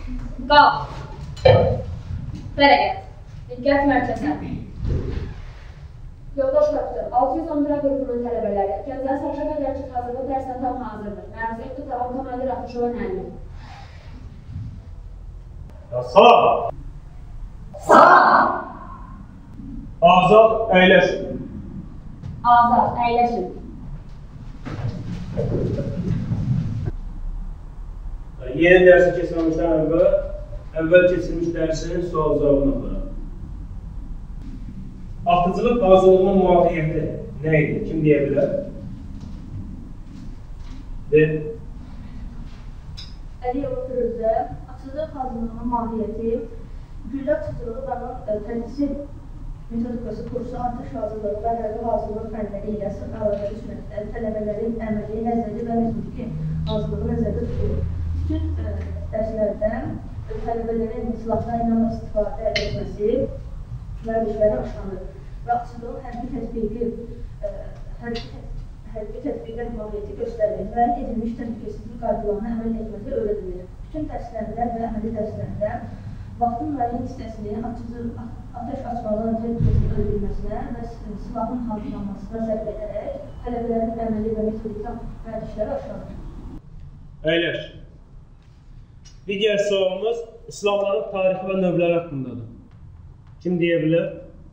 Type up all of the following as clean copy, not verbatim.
Qal. Bərəqət. Diqqət mərkəzə. Yoldaş kapitən, 611 qrupunun tələbələri Gəncənin Sarışa qədərçi hazırlıq dərsinə tam hazırdır. Məruziyyə Tavan komandir Atışova Nəlmi. Salam. Salam. Azad, əyləşin. Azad, əyləşin. Yeni dərsi keçməmişdən əvvəl keçilmiş dərsin sual cavabını aparaq. Atıcılıq hazırlığının müvafiqiyyəti nə idi? Kim deyə bilər? Əliyev Firuzə, atıcılıq hazırlığının müvafiqiyyəti, güllə atıcılığı və tədrisi metodikası kursu atış hazırlığı və hərbi hazırlıq fənləri ilə sıx əlaqəli sürətlər, tələbələrin əməli, nəzəri və metodiki hazırlığı nəzərdə tutulur. Bütün dərslərdən tələbələrin silahdan inanla istifadə etməsi vərdişləri aşlanır və atıcılığın hərbi tətbiqlər mahiyyəti göstərilir və edilmiş təhlükəsizlik qaydalarına əməl etməsi öyrədilir. Bütün dərslərdə və əməli dərslərdə vaxtın müəyyən hissəsini atəş açmalığın təhlükəsizlik öyrədilməsinə və silahın hazırlanmasına sərf edərək tələbələrin əməli və metodika vərdişləri aşlanır. Əyləş. Digər sualımız silahların tarixi və növləri haqqındadır. Kim deyə bilər?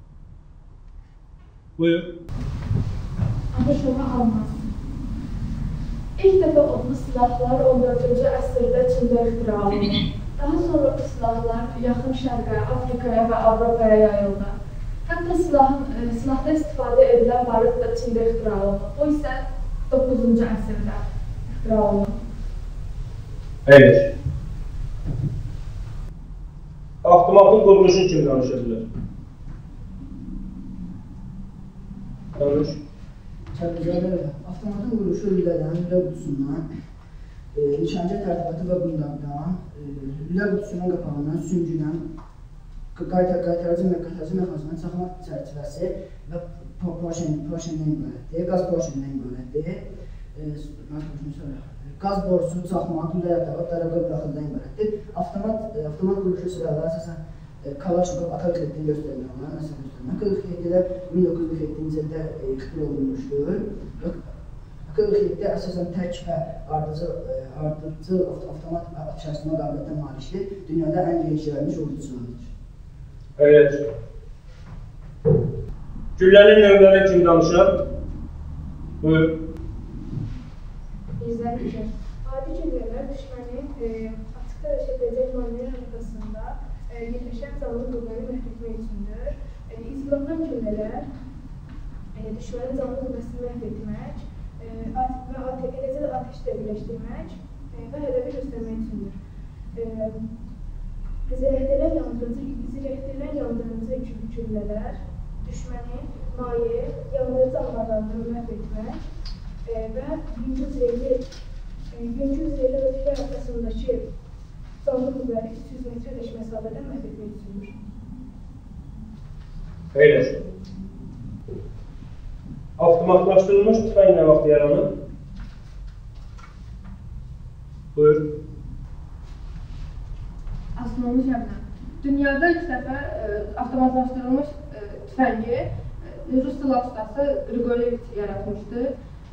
Buyur. Atışova alması. İlk dəfə odlu silahlar 14-cü əsrdə Çində ixtira olundu. Daha sonra bu silahlar yaxın şərqə, Afrikaya və Avropaya yayıldı. Hətta silahda istifadə edilən barıt da Çində ixtira olundu. O isə 9-cu əsrdə ixtira olundu. Əyləş. Avtomatın quruluşunu kim danışa bilər? Danış. Avtomatın quruluşu lülədən, lülə qutusundan, nişancı tərtibatı və bunlardan, lülə qutusunun qapağından, süngüdən, qaytarıcı mexanizmdən çaxma çərçivəsi və poşindən ibarətdir, qaz poşindən ibarətdir. Qaz borusu, çaxma, lülə yatağı, dərəqə buraxıldan ibarətdir. Avtomat quruluşu silahları əsasən Kalaşnikov atak ettiğini gösterilir ona, nasıl gösterilir? Akıl 1947-ci ildə ixtira olunmuşdur. Akıl 47-də əsasən tək və ardıcıl avtomat atış açma qabiliyyətinə malikdir. Dünyada ən genişlənmiş ordu silahıdır. Evet. Güllənin növləri kim danışar? Buyur. İzləyir. Adi güllələr düşmənin açıq dərəcə edəcək manevrlər arxasında yerləşən canlı qüvvəni məhv etmək üçündür. İzlanan güllələr düşmənin canlı qüvvəsini məhv etmək və eləcə də ateşlə birləşdirmək və hədəfi göstərmək üçündür. Zirəkdirlər yandırıcı güllələr düşmənin maye, yandırıcı anlarını məhv etmək və yüngül zirehli ötüklər arasındakı canlı qüvvəni 300 metrədək məsafədən məhv etmək üçündür. Əyləş. Avtomatlaşdırılmış tüfəng nə vaxt yaranır? Buyur. Astronomi şəbnəm. Dünyada ilk dəfə avtomatlaşdırılmış tüfəngi Rus silah ustası Qrigoryevich yaratmışdır.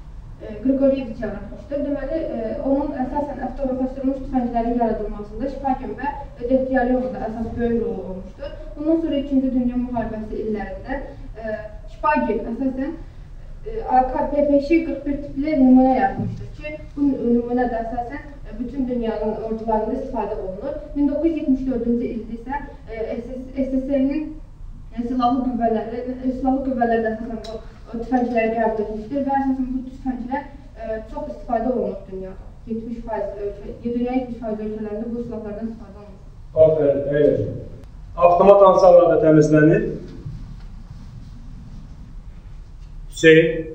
Deməli, onun əsasən avtomatlaşdırılmış tüfənglərin yaradılmasında Şipagin və Degtyaryovun da əsas böyük rolu olmuşdur. Bundan sonra 2-ci Dünya müharibəsi illərində Şipagin əsasən AK-55-41 tipli nümunə yaratmışdır ki, bu nümunə də əsasən bütün dünyanın ordularında istifadə olunur. 1974-cü ildə isə SSR-nin silahlı qüvvələri də əsasən o tüfəngləri qəbul etmişdir və əsasən bu tüfənglər çox istifadə olunur dünyada. 70% dünya 70% ölkələrində bu silahlardan istifadə olunur. Aferin, əyləşin. Avtomat hansı hallarda təmizlənir? Hüseyin.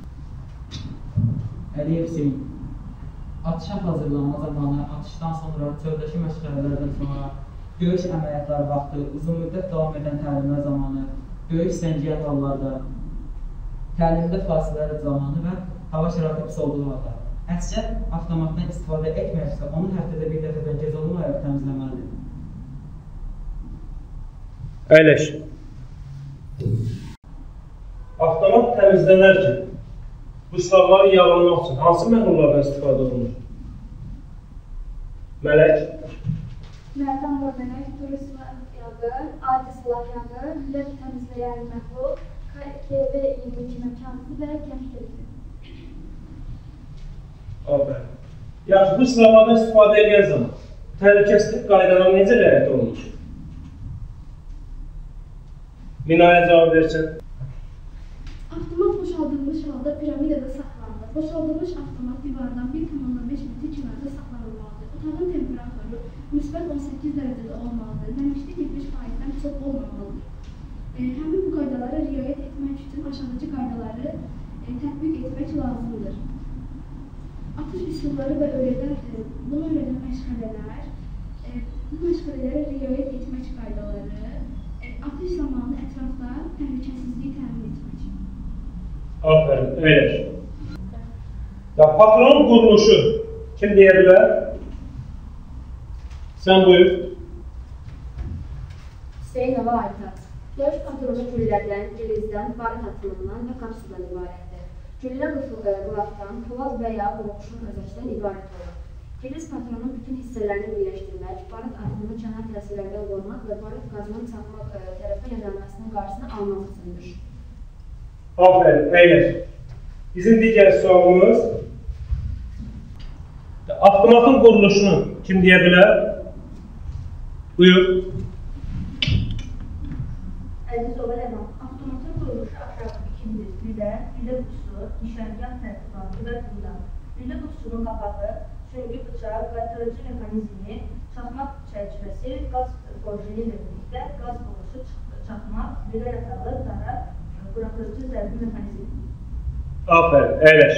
Əliyev Hüseyin. Atışa hazırlanma zamanı, atışdan sonra, çöldəki məşğələlərdən sonra, döyüş əməliyyatları vaxtı, uzun müddət davam edən təlimlər zamanı, döyüş səngiyat hallarda, təlimdə fasilələr zamanı və hava şəraiti pis olduğu halda Əsgər avtomatdan istifadə etməyirsə, onu həftədə bir dəfədən gec olmayaraq təmizləməlidir. Əyləş. Avtomat təmizlənərkən bu silahları yağlamaq üçün hansı məhlullardan istifadə olunur? Mələk? Mərdan var demək, turist yağı, adi silah yağı, lüləf təmizləyən məhlul, KV-22 məkanı və kəmkədir. Aferin. Yaxşı, bu silahlardan istifadə edən zaman təhlükəsizlik qaydalarına necə riayət olunur? Minaya cavab versin. Avtomat boşaldılmış halda piramidada saxlanılır. Boşaldılmış avtomat divardan 1,5 metr kənarda saxlanılmalıdır. Otağın temperaturu müsbət 18 dərəcədə olmalıdır. Nəmişlik 70%-dən çox olmamalıdır. Həmin bu qaydalara riayət etmək üçün aşağıdakı qaydaları tətbiq etmək lazımdır. Atış üsulları və bunu öyrədən məşğələlər, bu məşğələlərə riayət etmək qaydaları, atış zamanı ətrafda təhlükəsizliyi təmin etmək. Aferin, əyləş. Patronun quruluşu kim deyə bilər? Sən buyur. Hüseynova Aytat. Döyüş patronu güllərdən, filizdən, barıt atılımından və kapsudan ibarətdir. Güllə qılafdan, polad və ya boğuşun özəkdən ibarət olur. Filiz patronun bütün hissələrini birləşdirmək, barıt atılımı kənar təsirlərdən qorumaq və barıt qazının çatmaq tərəfə yönəlməsinin qarşısını almaq üçündür. Aferin, əyləş. Bizim digər sualımız avtomatın quruluşunu kim deyə bilər? Buyur. Əziz Oğlan, avtomatın quruluşu aşağı ikidir. Lülə qutusu, nişangah tərtibatı və qullar. Lülə qutusunun qapağı, süngü bıçaq, qaytarıcı mexanizmi, çaxmaq çərçivəsi, qaz borjeli ilə birlikdə qaz borusu, çaxmaq, lülə yatağı, dara, buraxıcı zərbi mexanizmi. Aferin, əyləş.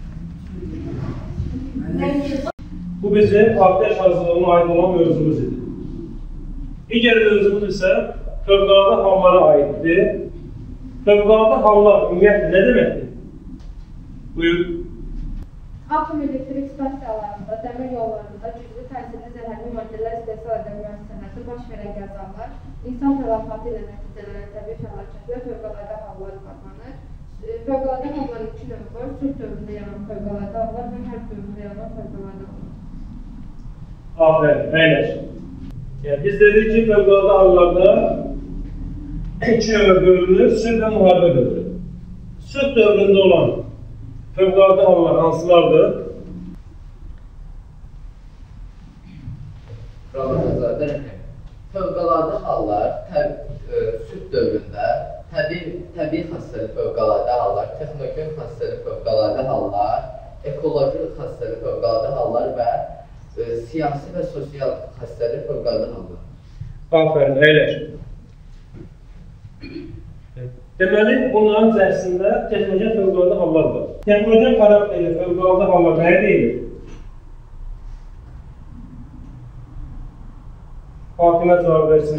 Bu bizim atəş hazırlığına aid olan mövzumuz idi. Digər mövzumuz isə fövqəladə hallara aiddir. Fövqəladə hallar ümumiyyətlə nə deməkdir? Buyur. Atom elektrik stansiyalarında, dəmir yollarında güclü təsirli zəhərli maddələr istehsal edən müəssisələrdə baş verən qəzalar, insan təlafatı ilə nəticələnən təbii fəlakət və fövqəladə hallar adlanır. Fövqəladə halların iki növü var, sülh dövründə yanan fövqəladə hallar və hərb dövründə yanan fövqəladə hallar. Aferin, əyləş. Biz dedik ki, fövqəladə hallarda iki növə bölünür, sülh və müharibə dövrü. Sülh dövründə olan fövqəladə hallar hansılardır? Fövqəladə hallar sülh dövründə təbii xassəli fövqəladə hallar, texnogen xassəli fövqəladə hallar, ekoloji xassəli fövqəladə hallar və siyasi və sosial xassəli fövqəladə hallar. Aferin, əyləş. Deməli, bunların içərisində texnogen fövqəladə hallar var. Texnogen xarakterli fövqəladə hallar nəyə deyilir? Hakimə cavab versin.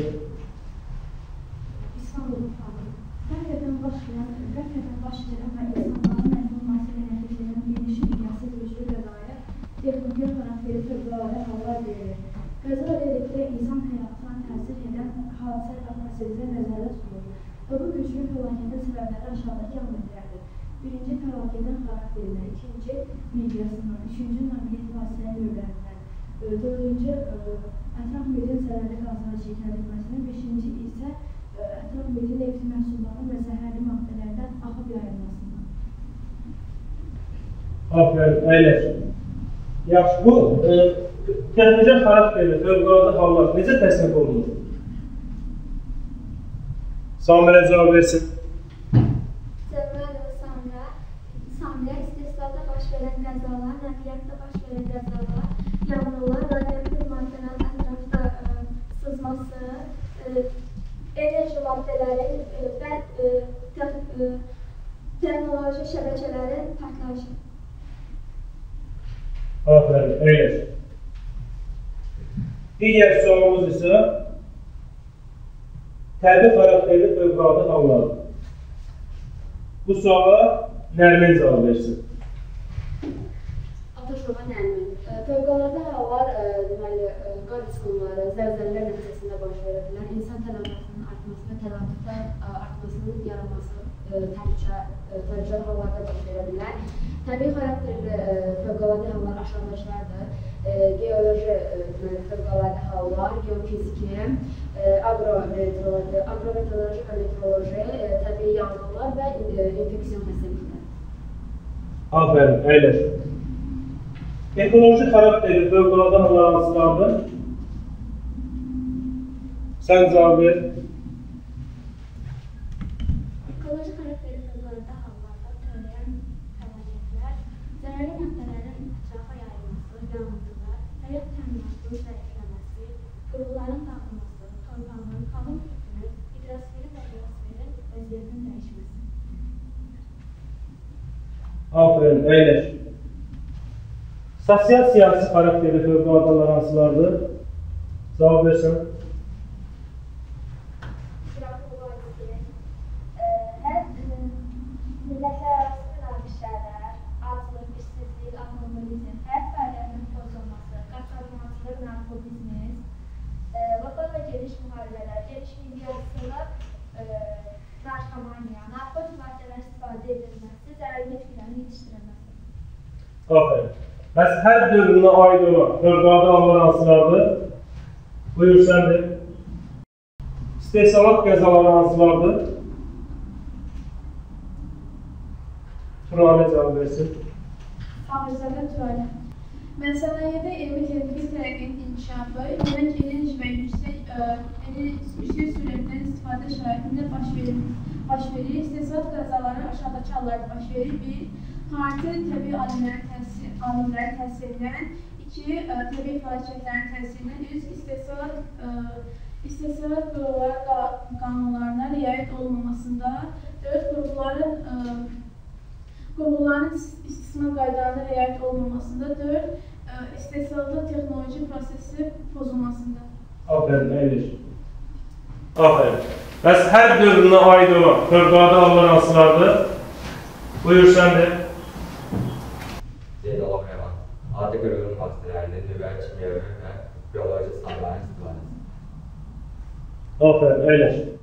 İslam'ın fəaliyyəti. Qəflədən baş verən və insanların məhdud müasirə nəticələrin genişi dünyası güclü qəzaya texnogen xarakterli fövqəladə hallar deyilir. Qəza eləkdə insan həyatına təsir edən hadisə prosesinə nəzərdə tutulur. Və bu güclü fəlakətin səbəbləri aşağıdakı əməllərdir. Birinci, fəlakətin xarakterindən, ikinci, miqyasından, üçüncü, nəqliyyat vasitənin növlərindən, dördüncü, ətraf mühitin zərərli qazlara çəkilməsindən, beşinci isə ətraf mühitin neft məhsullarının və zəhərli maddələrdən axıb yayılmasından. Aferin, əyləş. Yaxşı, bu texnogen xarakterli fövqəladə hallar necə təsnif olunur? Samirə cavab versin. Cəbraylı və Samirə istehsalda baş verən qəzalar, nəqliyyatda baş verən qəzalar, yanğınlar, radioaktiv maddələrin ətrafda sızması, enerji maddələrin və texnoloji şəbəkələrin partlayışı. Aferin, əyləş. Digər sualımız isə təbii xarakterli fövqəladə hallardır. Bu suala Nərmin cavab versin. Abtaşova Nərmin. Fövqəladə hallar deməli qar uçqunları, zəlzələlər nəticəsində baş verə bilər. İnsan tələbatının artması və tələbatın artmasının yaranması təhlükəli hallarda baş verə bilər. Təbii xarakterli fövqəladə hallar aşağıdakılardır. Geoloji fövqəladə hallar, geofiziki, agrometeoroloji və meteoroloji, təbii yanğınlar və infeksiyon xəstəliklər. Aferin, əyləşin. Ekoloji xarakterli fövqəladə hallar hansılardır? Sən cavab ver. Ekoloji xarakterli fövqəladə hallarda törəyən fəlakətlər, zərərli maddələrin ətrafa yayılması, yanğınlar, həyat təminatının zəifləməsi, qurğuların dağılması, torpağın, qalın kütlünün, hidrosferin və biosferin vəziyyətinin dəyişməsi. Aferin, əyləşin. Sosial-siyasi xarakterli fövqəladə hallar hansılardır? Cavab versən. Millətlər arası münaqişələr, aclıq, işsizlik, alkoholizm, həyat fəaliyyətinin pozulması, qaçaqmalçılıq, narkotizm, lokal və geniş müharibələr, geniş miqyaslı narkomaniya, narkotik maddələr istifadə edilməsi, zərərli bitkilərin yetişdirilməsi. Aferin. Bəs hər dövrünə aid olan fövqəladə hallar hansılardır? Buyur səndir. İstehsalat qəzaları hansılardır? Turale cavab versin. Fahrizadə Turale. Məsələdə elmi texniki tərəqqinin inkişafı, yeni enerji və yüksək sürətdən istifadə şəraitində baş verir. İstehsalat qəzaları aşağıdakı hallarda baş verir. 1. Parti təbii alimlərin təsirindən, 2. Təbii fəlakətlərin təsirindən, 3. İstehsalat qanunlarına riayət olunmamasında, 4. Qurğuların istismar qaydalarına riayət olunmamasında, 4. İstehsalatda texnoloji prosesi pozulmasında. Aferin, əyləşin. Aferin. Bəs hər dövrünə aid olan fövqəladə hallar hansılardır? Buyur səndir. Zeynalov Heyvan. Adi qırğın vasitələrində nüvə, kimyəvi və bioloji standartların istifadəsi. Aferin, əyləşin.